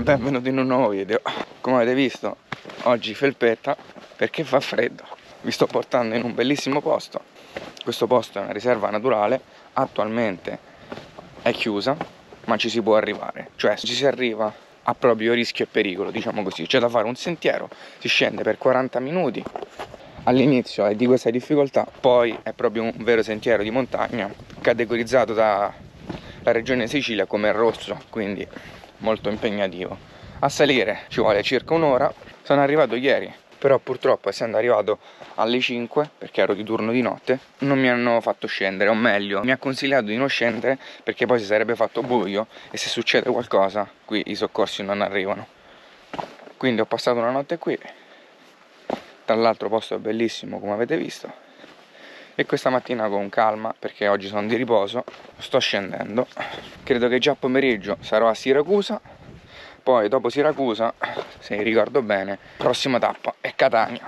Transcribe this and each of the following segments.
benvenuti in un nuovo video. Come avete visto, oggi felpetta perché fa freddo. Vi sto portando in un bellissimo posto. Questo posto è una riserva naturale, attualmente è chiusa, ma ci si può arrivare. Cioè ci si arriva a proprio rischio e pericolo, diciamo così. C'è da fare un sentiero, si scende per 40 minuti. All'inizio è di questa difficoltà, poi è proprio un vero sentiero di montagna, categorizzato dalla regione Sicilia come rosso, quindi molto impegnativo. A salire ci vuole circa un'ora. Sono arrivato ieri, però purtroppo, essendo arrivato alle 5 perché ero di turno di notte, non mi hanno fatto scendere, o meglio mi ha consigliato di non scendere perché poi si sarebbe fatto buio e se succede qualcosa qui i soccorsi non arrivano. Quindi ho passato una notte qui. Tra l'altro posto è bellissimo, come avete visto, e questa mattina con calma, perché oggi sono di riposo, sto scendendo. Credo che già pomeriggio sarò a Siracusa, poi dopo Siracusa, se ricordo bene, prossima tappa è Catania.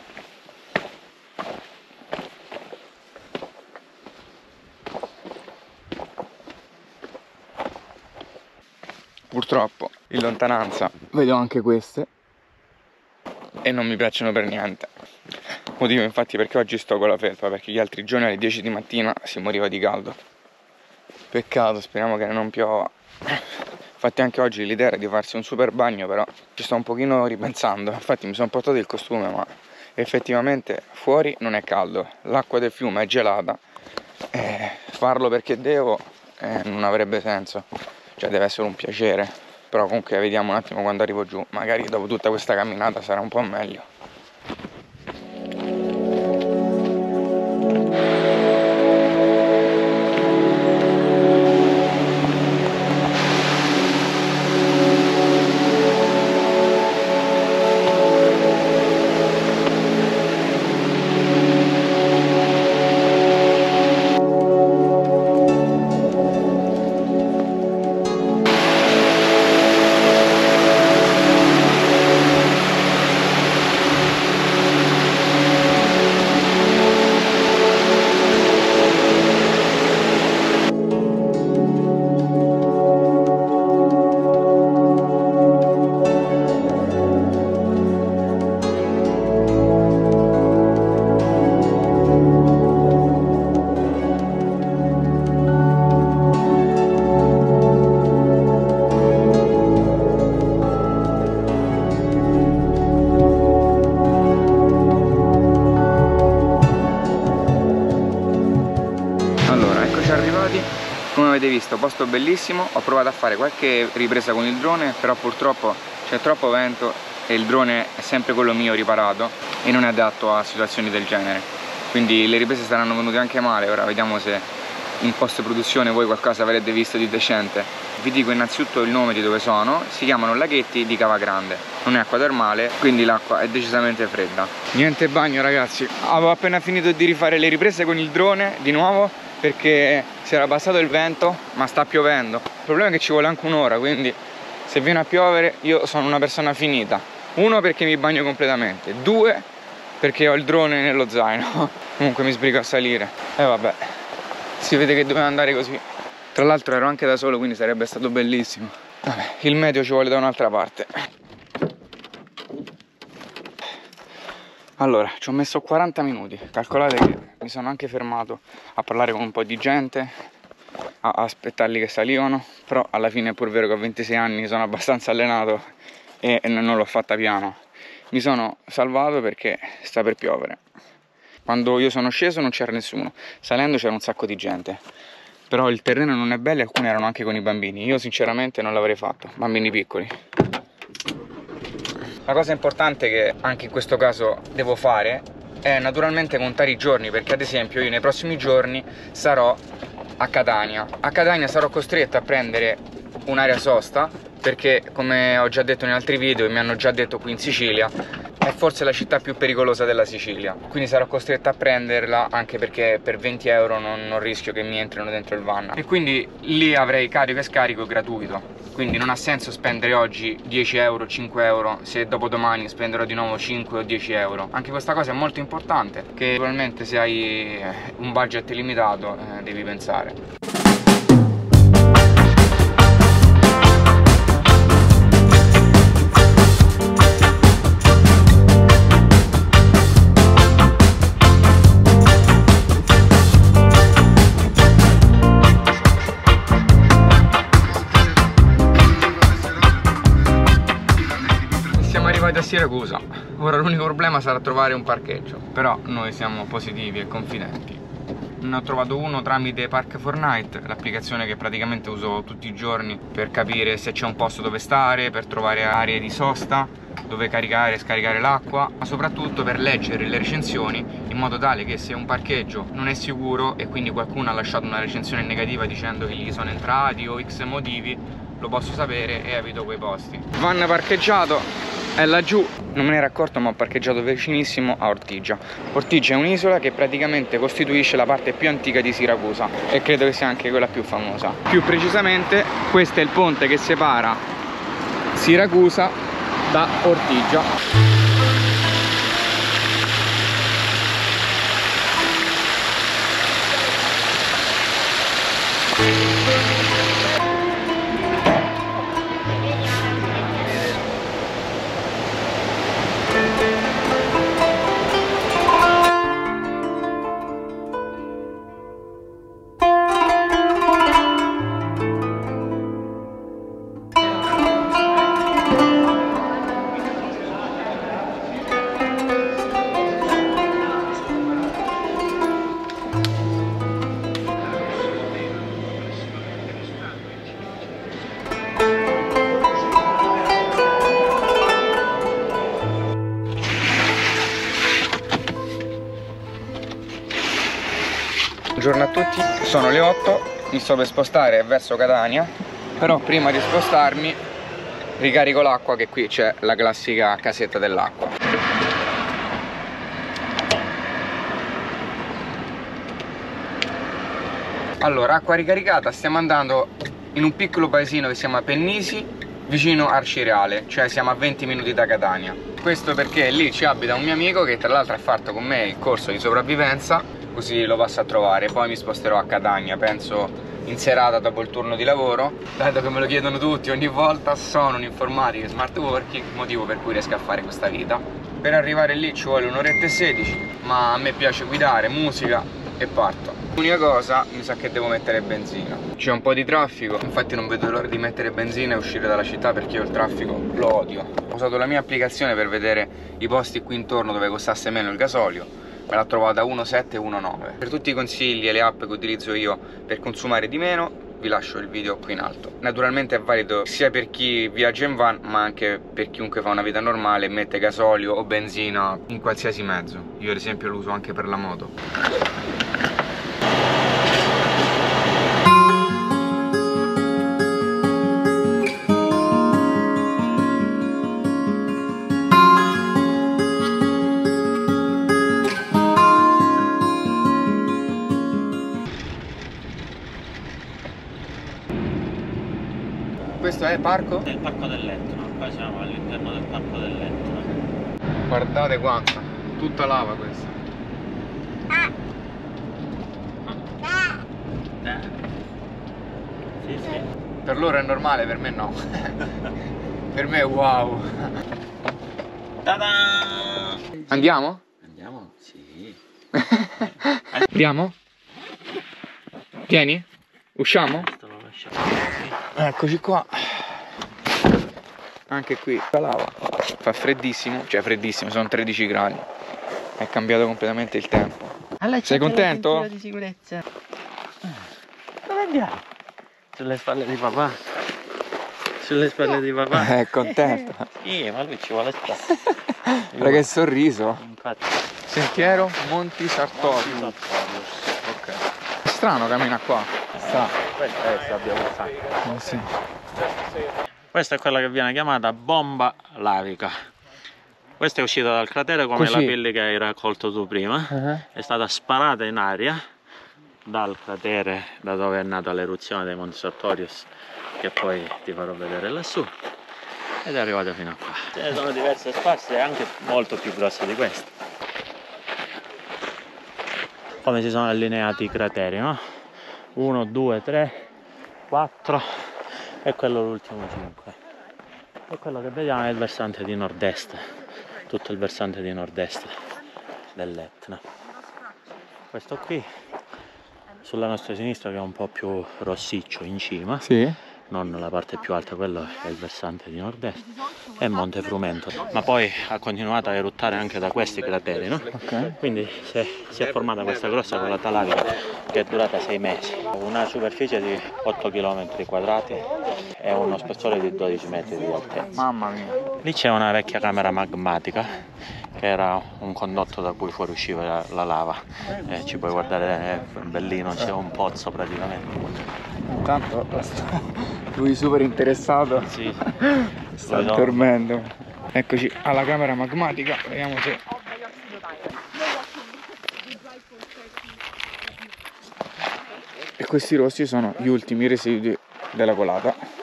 Purtroppo in lontananza vedo anche queste e non mi piacciono per niente. Motivo infatti perché oggi sto con la felpa, perché gli altri giorni alle 10 di mattina si moriva di caldo. Peccato, speriamo che non piova. Infatti anche oggi l'idea era di farsi un super bagno, però ci sto un pochino ripensando. Infatti mi sono portato il costume, ma effettivamente fuori non è caldo, l'acqua del fiume è gelata, farlo perché devo non avrebbe senso, cioè deve essere un piacere. Però comunque vediamo un attimo quando arrivo giù, magari dopo tutta questa camminata sarà un po' meglio. Come avete visto, posto bellissimo. Ho provato a fare qualche ripresa con il drone, però purtroppo c'è troppo vento e il drone è sempre quello mio riparato e non è adatto a situazioni del genere, quindi le riprese saranno venute anche male. Ora vediamo se in post produzione voi qualcosa avrete visto di decente. Vi dico innanzitutto il nome di dove sono: si chiamano Laghetti di Cava Grande, non è acqua termale, quindi l'acqua è decisamente fredda. Niente bagno ragazzi, avevo appena finito di rifare le riprese con il drone di nuovo perché si era abbassato il vento, ma sta piovendo. Il problema è che ci vuole anche un'ora, quindi se viene a piovere io sono una persona finita. Uno, perché mi bagno completamente, due, perché ho il drone nello zaino. Comunque mi sbrigo a salire e vabbè, si vede che doveva andare così. Tra l'altro ero anche da solo, quindi sarebbe stato bellissimo. Vabbè, il meteo ci vuole da un'altra parte. Allora, ci ho messo 40 minuti, calcolate che mi sono anche fermato a parlare con un po' di gente, a aspettarli che salivano, però alla fine è pur vero che ho 26 anni, sono abbastanza allenato e non l'ho fatta piano. Mi sono salvato perché sta per piovere. Quando io sono sceso non c'era nessuno, salendo c'era un sacco di gente, però il terreno non è bello e alcuni erano anche con i bambini. Io sinceramente non l'avrei fatto, bambini piccoli. La cosa importante che anche in questo caso devo fare è naturalmente contare i giorni, perché ad esempio io nei prossimi giorni sarò a Catania. A Catania sarò costretto a prendere un'area sosta perché, come ho già detto in altri video e mi hanno già detto qui in Sicilia, è forse la città più pericolosa della Sicilia, quindi sarò costretto a prenderla, anche perché per 20 euro non rischio che mi entrino dentro il van, e quindi lì avrei carico e scarico gratuito, quindi non ha senso spendere oggi 10 euro, 5 euro se dopodomani spenderò di nuovo 5 o 10 euro. Anche questa cosa è molto importante, che probabilmente se hai un budget limitato devi pensare. Siracusa. Ora l'unico problema sarà trovare un parcheggio, però noi siamo positivi e confidenti. Ne ho trovato uno tramite Park4Night, l'applicazione che praticamente uso tutti i giorni per capire se c'è un posto dove stare, per trovare aree di sosta, dove caricare e scaricare l'acqua, ma soprattutto per leggere le recensioni, in modo tale che se un parcheggio non è sicuro e quindi qualcuno ha lasciato una recensione negativa dicendo che gli sono entrati o X motivi, lo posso sapere e evito quei posti. Van parcheggiato è laggiù, non me ne ero accorto, ma ho parcheggiato vicinissimo a Ortigia. Ortigia è un'isola che praticamente costituisce la parte più antica di Siracusa e credo che sia anche quella più famosa. Più precisamente, questo è il ponte che separa Siracusa da Ortigia. Buongiorno a tutti, sono le 8, mi sto per spostare verso Catania, però prima di spostarmi ricarico l'acqua, che qui c'è la classica casetta dell'acqua. Allora, acqua ricaricata, stiamo andando in un piccolo paesino che si chiama Pennisi, vicino Arcireale, cioè siamo a 20 minuti da Catania. Questo perché lì ci abita un mio amico che tra l'altro ha fatto con me il corso di sopravvivenza, così lo passo a trovare. Poi mi sposterò a Catania, penso in serata dopo il turno di lavoro. Dato che me lo chiedono tutti ogni volta, sono un informatico e smart working, motivo per cui riesco a fare questa vita. Per arrivare lì ci vuole un'oretta e 16, ma a me piace guidare, musica e parto. L'unica cosa, mi sa che devo mettere benzina. C'è un po' di traffico, infatti non vedo l'ora di mettere benzina e uscire dalla città, perché io il traffico lo odio. Ho usato la mia applicazione per vedere i posti qui intorno dove costasse meno il gasolio. Me l'ha trovata 1,7 e 1,9. Per tutti i consigli e le app che utilizzo io per consumare di meno, vi lascio il video qui in alto. Naturalmente è valido sia per chi viaggia in van, ma anche per chiunque fa una vita normale e mette gasolio o benzina in qualsiasi mezzo. Io ad esempio lo uso anche per la moto. Questo è il parco? È il parco dell'Etna, qua siamo all'interno del parco dell'Etna. Guardate quanta, tutta lava questa. Sì, sì. Per loro è normale, per me no. Per me è wow. Ta-da! Andiamo? Andiamo? Sì. Andiamo? Vieni? Usciamo? Eccoci qua. Anche qui la lava. Fa freddissimo, cioè freddissimo, sono 13 gradi. È cambiato completamente il tempo. Allora, sei contento? Di sicurezza. Dove andiamo? Sulle spalle di papà. Sulle spalle di papà. È contento. Sì, ma lui ci vuole stare. Guarda che sorriso. Infatti. Sentiero Monti Sartorius. Ok. È strano cammina qua. Questa abbiamo fatto. Sì. Questa è quella che viene chiamata bomba lavica. Questa è uscita dal cratere come Così. la pelle che hai raccolto tu prima. È stata sparata in aria dal cratere da dove è nata l'eruzione dei Monti Sartorius, che poi ti farò vedere lassù, ed è arrivata fino a qua. Ce ne sono diverse sparse, anche molto più grosse di queste. Come si sono allineati i crateri, no? 1, 2, 3, 4 e quello l'ultimo 5. E quello che vediamo è il versante di nord-est, tutto il versante di nord-est dell'Etna. Questo qui sulla nostra sinistra, che è un po' più rossiccio in cima, Sì. non la parte più alta, quello è il versante di nord-est. e Monte Frumento, ma poi ha continuato a eruttare anche da questi crateri, no? Ok. Quindi si è formata questa grossa colata lavica che è durata 6 mesi, una superficie di 8 km quadrati e uno spessore di 12 metri di altezza. Mamma mia. Lì c'è una vecchia camera magmatica che era un condotto da cui fuoriusciva la lava, ci puoi guardare, è bellino, c'è un pozzo praticamente. Intanto lui super interessato. Sì. Sta dormendo. Eccoci alla camera magmatica, vediamo se... E questi rossi sono gli ultimi residui della colata.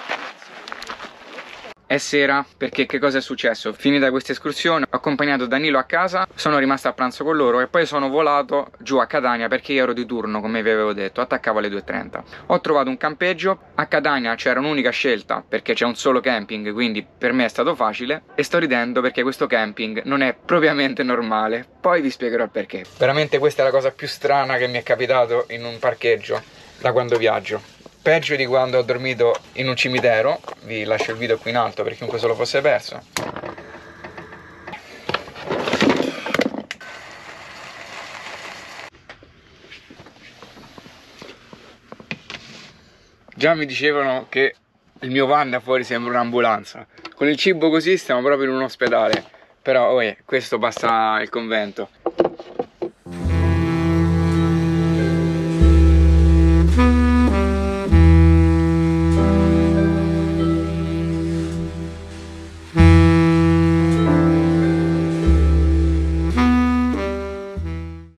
È sera perché che cosa è successo? Finita questa escursione ho accompagnato Danilo a casa, sono rimasto a pranzo con loro e poi sono volato giù a Catania perché io ero di turno, come vi avevo detto, attaccavo alle 2:30. Ho trovato un campeggio, a Catania c'era un'unica scelta perché c'è un solo camping, quindi per me è stato facile e sto ridendo perché questo camping non è propriamente normale, poi vi spiegherò il perché. Veramente questa è la cosa più strana che mi è capitato in un parcheggio da quando viaggio. Peggio di quando ho dormito in un cimitero, vi lascio il video qui in alto per chiunque se lo fosse perso. Già mi dicevano che il mio van da fuori sembra un'ambulanza. Con il cibo così stiamo proprio in un ospedale. Però questo basta il convento.